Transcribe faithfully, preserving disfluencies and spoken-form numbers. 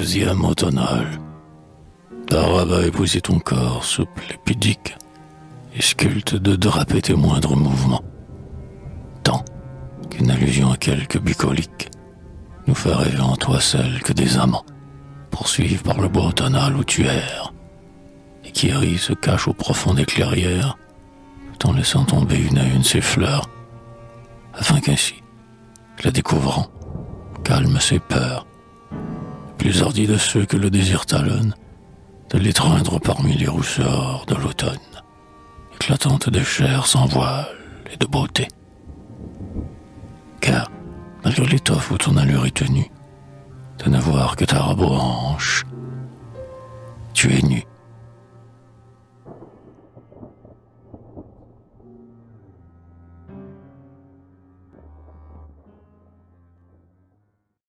douzième automnale. Ta robe a épousé ton corps souple et pudique, et sculpte de draper tes moindres mouvements. Tant qu'une allusion à quelque bucolique nous fait rêver en toi celle que des amants poursuivent par le bois automnal où tu erres, et qui rit se cache au profond des clairières, tout en laissant tomber une à une ses fleurs, afin qu'ainsi, la découvrant, calme ses peurs, plus hardi de ceux que le désir talonne, de l'étreindre parmi les rousseurs de l'automne, éclatante de chair sans voile et de beauté. Car, malgré l'étoffe où ton allure est tenue, de n'avoir que ta robe aux hanches, tu es nu,